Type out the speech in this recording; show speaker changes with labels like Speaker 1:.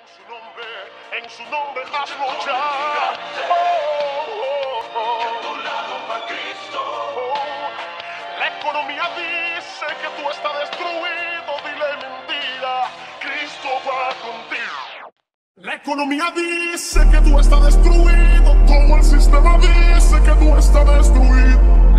Speaker 1: En su nombre hazlo ya. La economía dice que tú estás destruido, dile mentira, Cristo va contigo. La economía dice que tú estás destruido, todo el sistema dice que tú estás destruido.